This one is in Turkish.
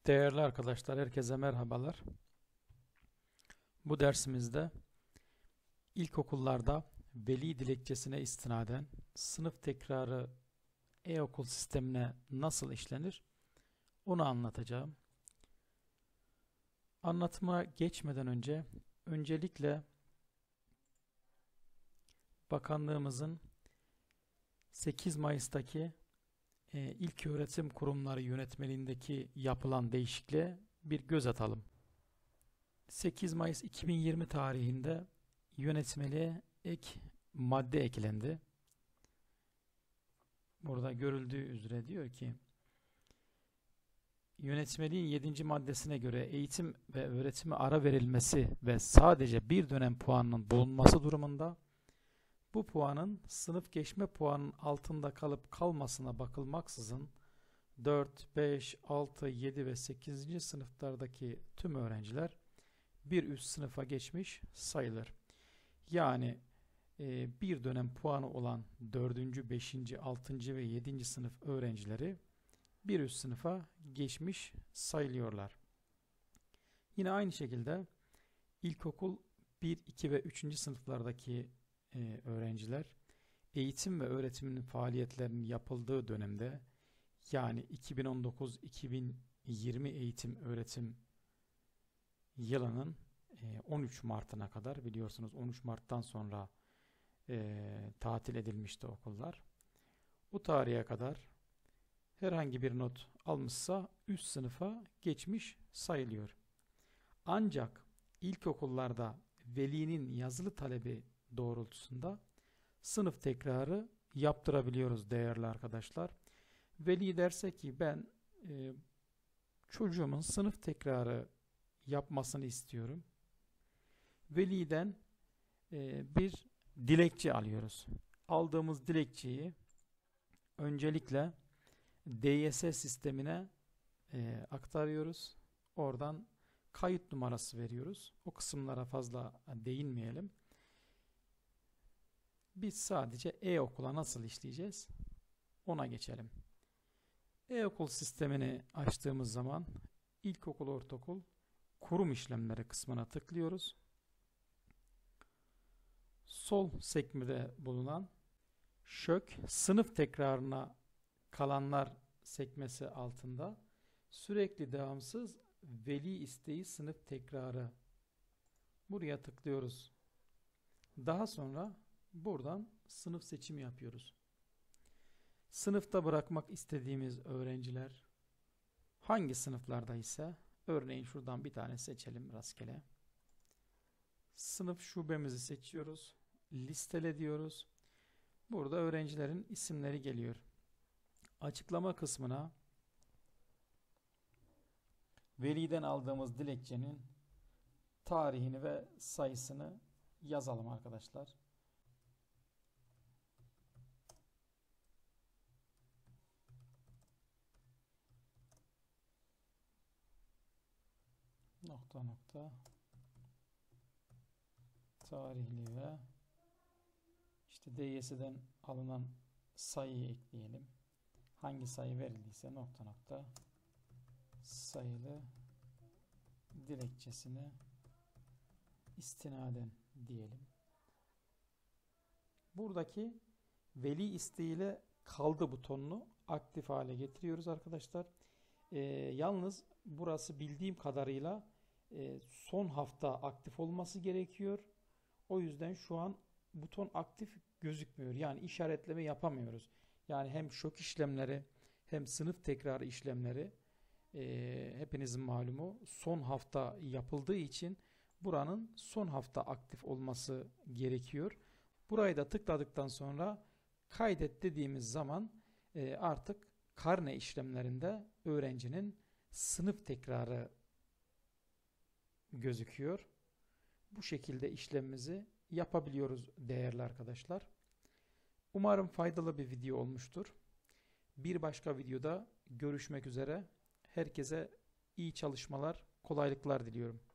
Değerli arkadaşlar, herkese merhabalar. Bu dersimizde ilkokullarda veli dilekçesine istinaden sınıf tekrarı e-okul sistemine nasıl işlenir onu anlatacağım. Anlatıma geçmeden önce öncelikle bakanlığımızın 8 Mayıs'taki İlköğretim Kurumları Yönetmeliğindeki yapılan değişikliğe bir göz atalım. 8 Mayıs 2020 tarihinde yönetmeliğe ek madde eklendi. Burada görüldüğü üzere diyor ki, yönetmeliğin 7. maddesine göre eğitim ve öğretime ara verilmesi ve sadece bir dönem puanının bulunması durumunda bu puanın sınıf geçme puanının altında kalıp kalmasına bakılmaksızın 4, 5, 6, 7 ve 8. sınıflardaki tüm öğrenciler bir üst sınıfa geçmiş sayılır. Yani bir dönem puanı olan 4., 5., 6. ve 7. sınıf öğrencileri bir üst sınıfa geçmiş sayılıyorlar. Yine aynı şekilde ilkokul 1, 2 ve 3. sınıflardaki öğrenciler eğitim ve öğretimin faaliyetlerinin yapıldığı dönemde, yani 2019-2020 eğitim öğretim yılının 13 Mart'ına kadar, biliyorsunuz 13 Mart'tan sonra tatil edilmişti okullar. Bu tarihe kadar herhangi bir not almışsa üst sınıfa geçmiş sayılıyor. Ancak ilkokullarda velinin yazılı talebi doğrultusunda sınıf tekrarı yaptırabiliyoruz değerli arkadaşlar. Veli derse ki ben çocuğumun sınıf tekrarı yapmasını istiyorum. Veliden bir dilekçe alıyoruz. Aldığımız dilekçeyi öncelikle DYS sistemine aktarıyoruz. Oradan kayıt numarası veriyoruz. O kısımlara fazla değinmeyelim. Biz sadece e-okula nasıl işleyeceğiz ona geçelim. E-okul sistemini açtığımız zaman ilkokul, ortaokul, kurum işlemleri kısmına tıklıyoruz. Sol sekmede bulunan ŞÖK sınıf tekrarına kalanlar sekmesi altında sürekli devamsız veli isteği sınıf tekrarı, buraya tıklıyoruz. Daha sonra buradan sınıf seçimi yapıyoruz. Sınıfta bırakmak istediğimiz öğrenciler hangi sınıflarda ise, örneğin şuradan bir tane seçelim rastgele. Sınıf şubemizi seçiyoruz. Listele diyoruz. Burada öğrencilerin isimleri geliyor. Açıklama kısmına veliden aldığımız dilekçenin tarihini ve sayısını yazalım arkadaşlar. Nokta nokta tarihli ve işte DYS'den alınan sayıyı ekleyelim. Hangi sayı verildiyse nokta nokta sayılı dilekçesine istinaden diyelim. Buradaki veli isteğiyle kaldı butonunu aktif hale getiriyoruz arkadaşlar. Yalnız burası bildiğim kadarıyla son hafta aktif olması gerekiyor. O yüzden şu an buton aktif gözükmüyor. Yani işaretleme yapamıyoruz. Yani hem şok işlemleri hem sınıf tekrarı işlemleri hepinizin malumu son hafta yapıldığı için buranın son hafta aktif olması gerekiyor. Burayı da tıkladıktan sonra kaydet dediğimiz zaman artık karne işlemlerinde öğrencinin sınıf tekrarı gözüküyor. Bu şekilde işlemimizi yapabiliyoruz değerli arkadaşlar. Umarım faydalı bir video olmuştur. Bir başka videoda görüşmek üzere. Herkese iyi çalışmalar, kolaylıklar diliyorum.